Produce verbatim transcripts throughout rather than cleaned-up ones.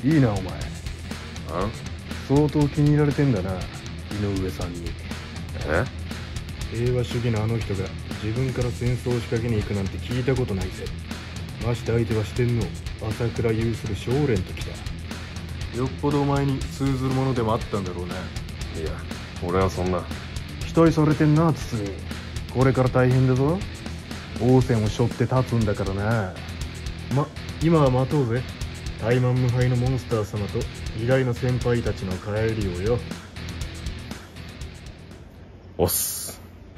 いいなお前。 あ？ 相当気に入られてんだな、井上さんに。 え？ 平和主義のあの人が自分から戦争を仕掛けに行くなんて聞いたことないぜ。まして相手は四天王朝倉有する将連ときた。よっぽどお前に通ずるものでもあったんだろうな。 いや、俺はそんな。 期待されてんな堤。これから大変だぞ。王翦を背負って立つんだからな。ま、今は待とうぜ。怠慢無敗のモンスター様と偉大な先輩たちの帰りをよ。 おっす。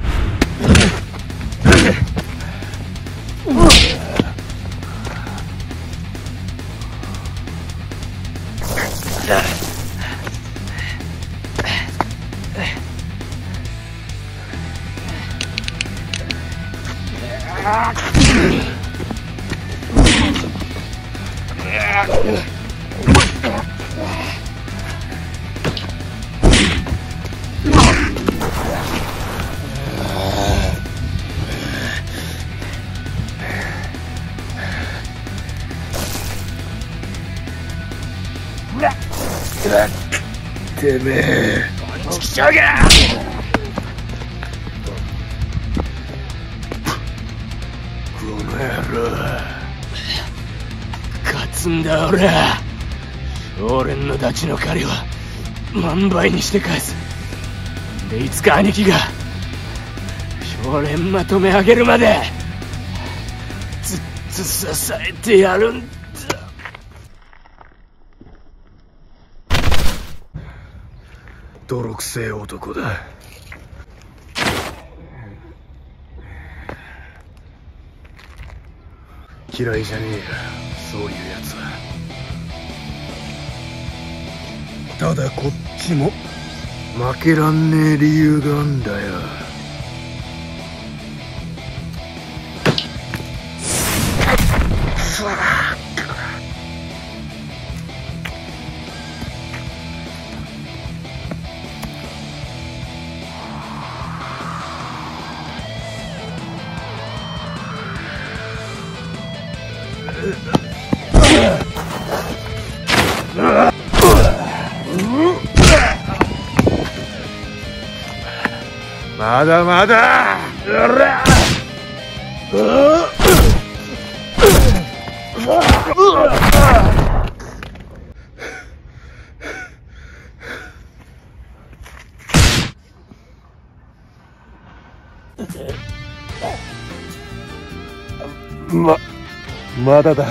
てめえ、チキショウが！この野郎、勝つんだ俺は。将連のダチの借りは万倍にして返す。でいつか兄貴が将連まとめ上げるまでずっと支えてやるんだ。泥臭い男だ。嫌いじゃねえよ、そういうやつは。ただこっちも負けらんねえ理由があんだよ。まだまだ。ま、まだだ。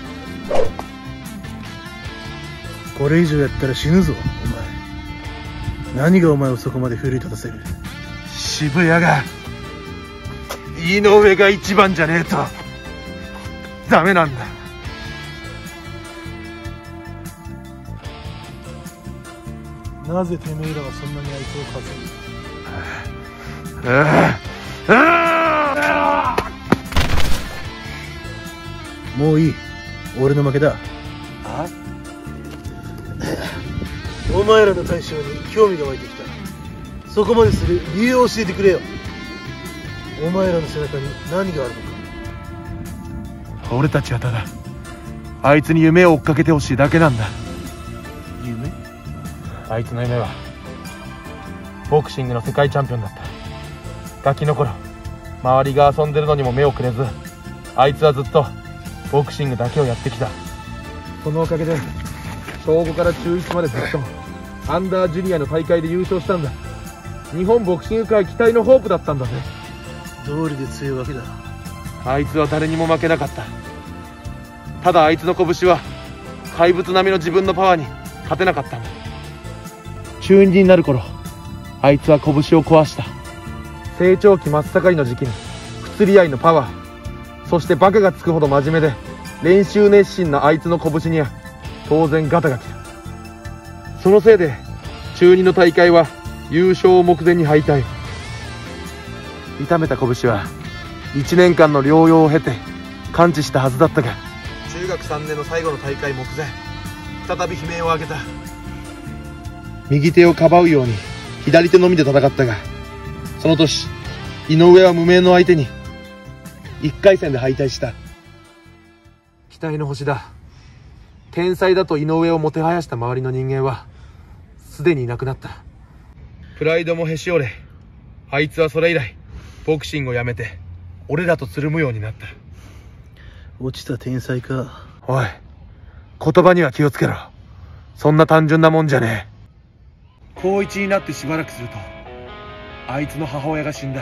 これ以上やったら死ぬぞお前。何がお前をそこまで奮い立たせる。 渋谷が井上が一番じゃねえとダメなんだ。 なぜてめえらはそんなにあいつを稼ぐ。 あああもういい、俺の負けだ。 あお前らの大将に興味が湧いてきた。そこまでする理由を教えてくれよ。お前らの背中に何があるのか。 俺たちはただあいつに夢を追っかけてほしいだけなんだ。 夢？ あいつの夢はボクシングの世界チャンピオンだった。ガキの頃周りが遊んでるのにも目をくれず、あいつはずっとボクシングだけをやってきた。そのおかげで小ごから中いちまでずっとアンダージュニアの大会で優勝したんだ。日本ボクシング界期待のホープだったんだぜ。 道理で強いわけだ。 あいつは誰にも負けなかった。ただあいつの拳は怪物並みの自分のパワーに勝てなかったんだ。中にになる頃、あいつは拳を壊した。成長期真っ盛りの時期に不釣り合いのパワー、そしてバカがつくほど真面目で練習熱心なあいつの拳には当然ガタが来た。そのせいで中にの大会は優勝を目前に敗退。痛めた拳はいちねんかんの療養を経て完治したはずだったが、中学さんねんの最後の大会目前、再び悲鳴を上げた。右手をかばうように左手のみで戦ったが、その年井上は無名の相手にいっかい戦で敗退した。期待の星だ。 天才だと井上をもてはやした周りの人間はすでにいなくなった。プライドもへし折れ、あいつはそれ以来ボクシングをやめて俺らとつるむようになった。 落ちた天才か。 おい、言葉には気をつけろ。そんな単純なもんじゃねえ。高一になってしばらくするとあいつの母親が死んだ。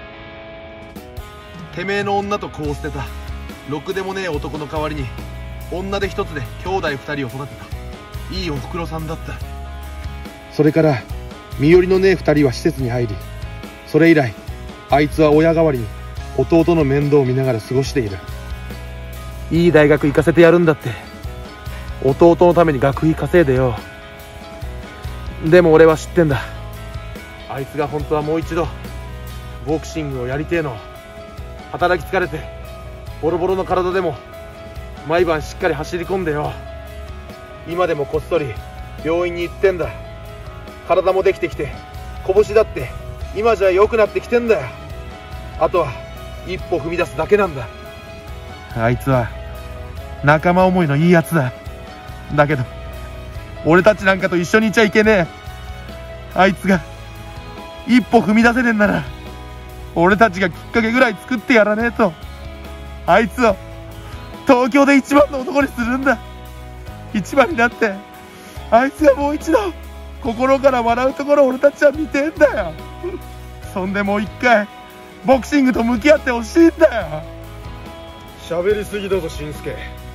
てめえの女と子を捨てたろくでもねえ男の代わりに女手一つで兄弟二人を育てたいいおふくろさんだった。それから身寄りのねえ二人は施設に入り、それ以来あいつは親代わりに弟の面倒を見ながら過ごしている。いい大学行かせてやるんだって弟のために学費稼いでよ。でも俺は知ってんだ。あいつが本当はもう一度ボクシングをやりてえの。働き疲れてボロボロの体でも毎晩しっかり走り込んでよ。今でもこっそり病院に行ってんだ。体もできてきて拳だって今じゃ良くなってきてんだよ。あとは一歩踏み出すだけなんだ。あいつは仲間思いのいいやつだ。だけど俺たちなんかと一緒にいちゃいけねえ。あいつが一歩踏み出せねえんなら俺たちがきっかけぐらい作ってやらねえと。あいつを東京で一番の男にするんだ。一番になってあいつがもう一度心から笑うところを俺たちは見てんだよ。そんでもう一回ボクシングと向き合ってほしいんだよ。 喋りすぎだぞしんすけ。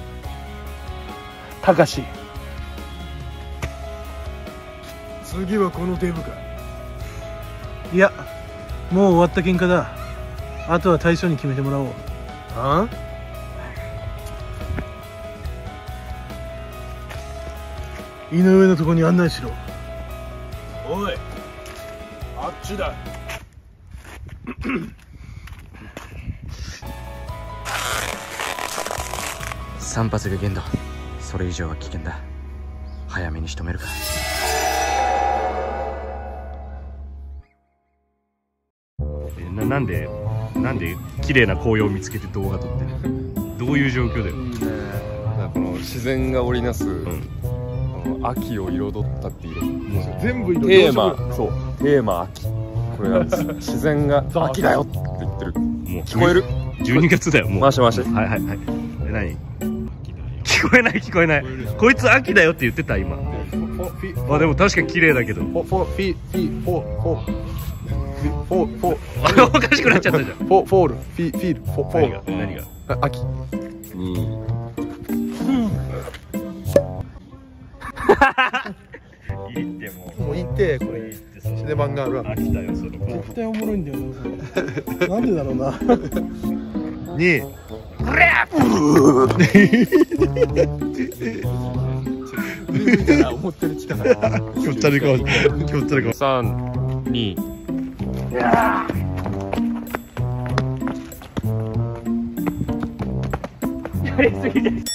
たかし、 次はこのデブか。いや、もう終わった喧嘩だ。あとは大将に決めてもらおう。あ井上のとこに案内しろ。 おい、あっちだ。散発が限度、それ以上は危険だ。早めに仕留めるか。 えななんでなんで綺麗な紅葉を見つけて動画撮ってるの？どういう状況だよ。 いいね。なんかこの自然が織りなす、 ん、 あの秋を彩ったっていう、もう全部テーマ、そうテーマ秋、これなんです。自然が秋だよって言ってる。 もう聞こえる？ じゅうにがつだよ。もう回して回して。 はいはいはい。え何？聞こえない聞こえない。こいつ秋だよって言ってた今。あでも確かに綺麗だけど。 フォフォフィフィフォフォフォフォあれおかしくなっちゃったじゃん。 フォフォールフィフィールフォフォール。 何が何が？ あ秋。 に。 いいってもう。 もういいってこれ。シネマンガールは秋だよそれ。 絶対おもろいんだよなそれ。なんでだろうな。 に。 これや。 思ってる力。 気持ち悪い顔。気持ち悪い顔。 三二。 やりすぎです。